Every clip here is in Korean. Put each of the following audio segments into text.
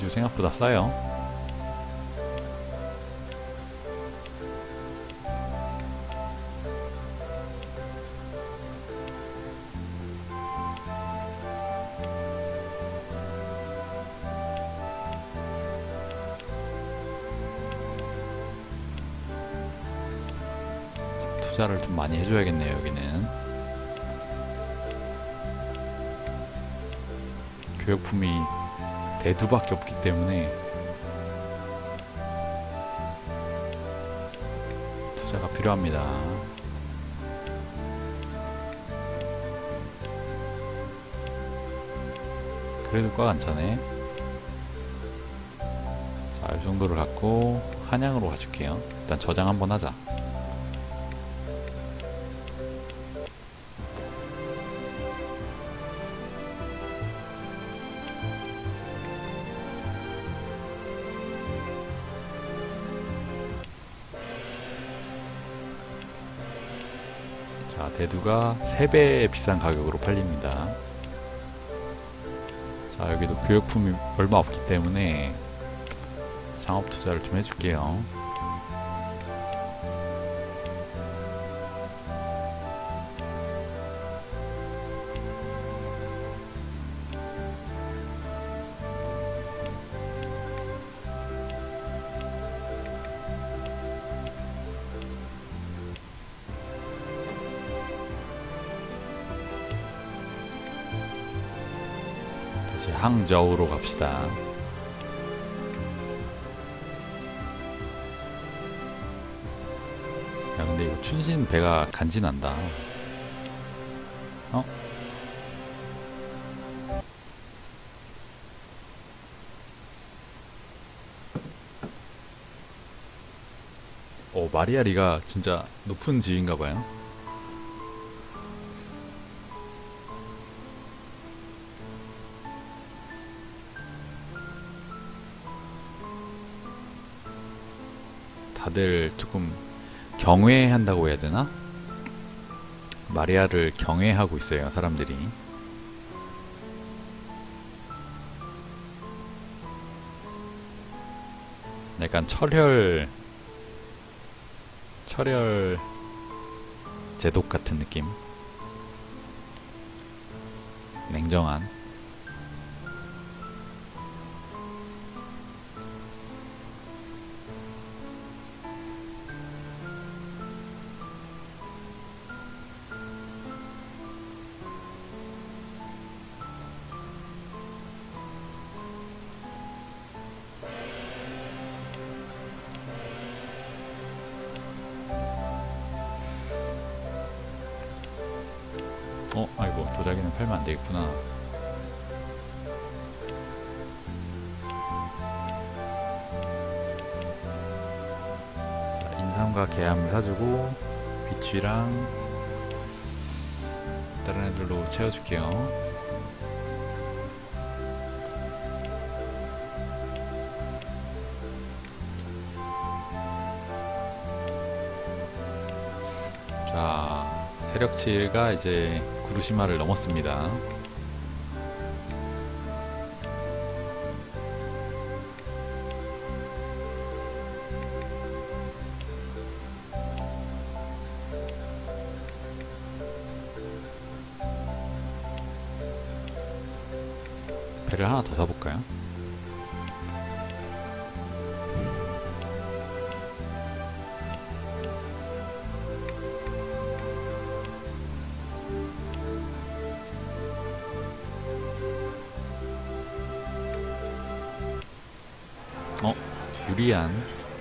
비주 생각보다 싸요. 투자를 좀 많이 해줘야겠네요. 여기는 교역품이 대두밖에 없기 때문에 투자가 필요합니다. 그래도 꽉 안 차네. 자, 이 정도를 갖고 한양으로 가줄게요. 일단 저장 한번 하자. 자, 대두가 3배 비싼 가격으로 팔립니다. 자, 여기도 교역품이 얼마 없기 때문에 상업 투자를 좀 해줄게요. 다시 항저우로 갑시다. 야, 근데 이거 춘신 배가 간지난다. 어? 마리아리가 진짜 높은 지위인가봐요. 다들 조금 경외한다고 해야 되나? 마리아를 경외하고 있어요, 사람들이. 약간 철혈 제독 같은 느낌. 냉정한. 아이고, 도자기는 팔면 안 되겠구나. 자, 인삼과 개암을 사주고 비취랑 다른 애들로 채워줄게요. 자, 세력치가 이제 구루시마를 넘었습니다. 배를 하나 더 사볼까요? 유리안.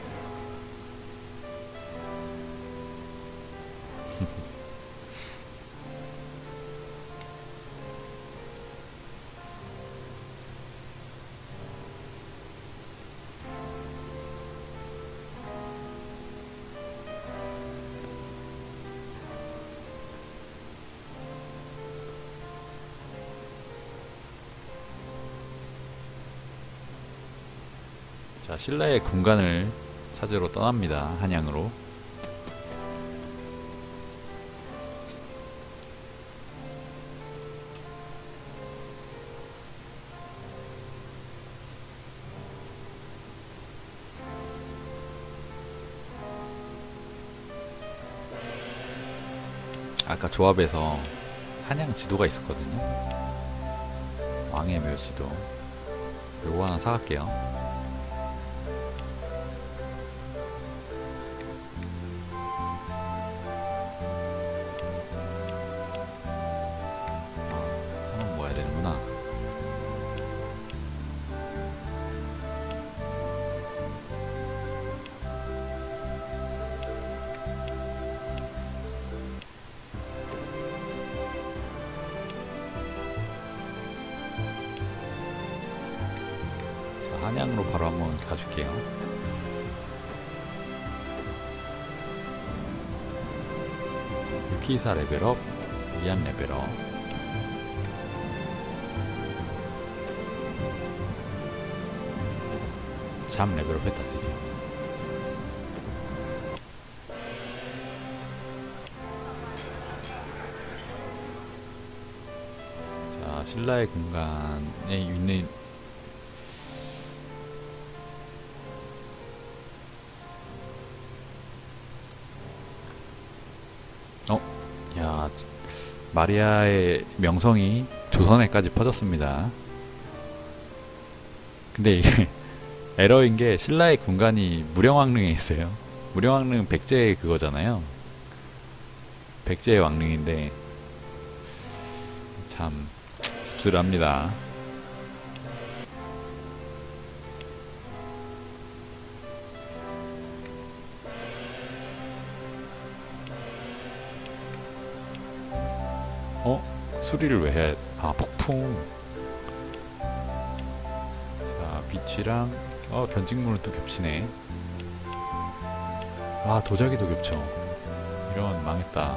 자, 신라의 공간을 찾으러 떠납니다. 한양으로. 아까 조합에서 한양 지도가 있었거든요. 왕의 묘지도. 요거 하나 사갈게요. 선원 모아야 되는구나. 한양으로 바로 한번 가줄게요. 유키사 레벨업, 이안 레벨업. 잠 레벨업 했다 드디어. 자, 신라의 공간에 있는 야, 마리아의 명성이 조선에까지 퍼졌습니다. 근데 이게 에러인 게 신라의 군관이 무령왕릉에 있어요. 무령왕릉 백제의 그거잖아요. 백제의 왕릉인데 참 씁쓸합니다. 수리를 왜 해? 아, 폭풍. 자, 빛이랑 견직문을 또 겹치네. 아, 도자기도 겹쳐. 이런, 망했다.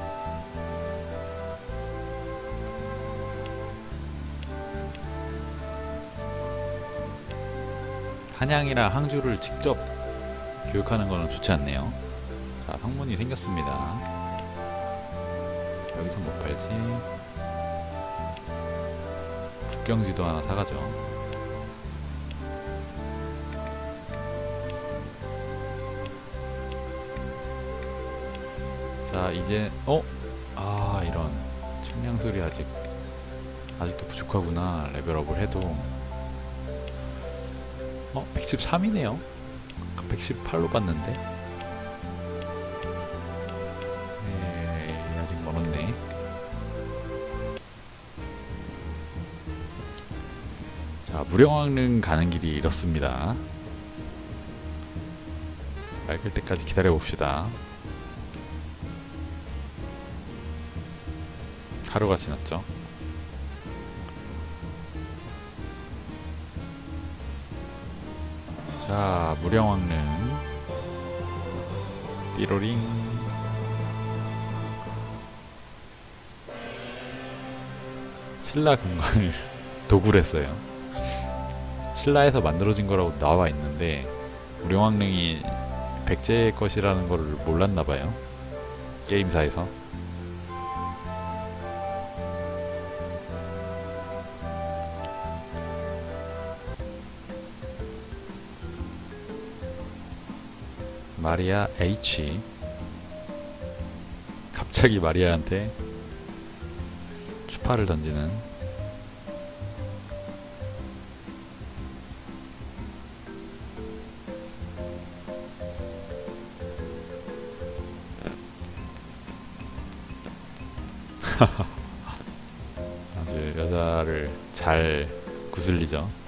한양이랑 항주를 직접 교육하는 거는 좋지 않네요. 자, 성문이 생겼습니다. 여기서 못 팔지. 국경지도 하나 사가죠. 자, 이제 아, 이런 측량술이 아직도 부족하구나. 레벨업을 해도 113이네요 118로 봤는데. 아직 멀었네. 자, 무령왕릉 가는 길이 이렇습니다. 맑을 때까지 기다려봅시다. 하루가 지났죠. 자, 무령왕릉 띠로링. 신라 금관을 도굴 했어요. 신라에서 만들어진 거라고 나와 있는데 무령왕릉이 백제의 것이라는 거를 몰랐나봐요. 게임사에서. 마리아 H. 갑자기 마리아한테 추파를 던지는. 아주 여자를 잘 구슬리죠.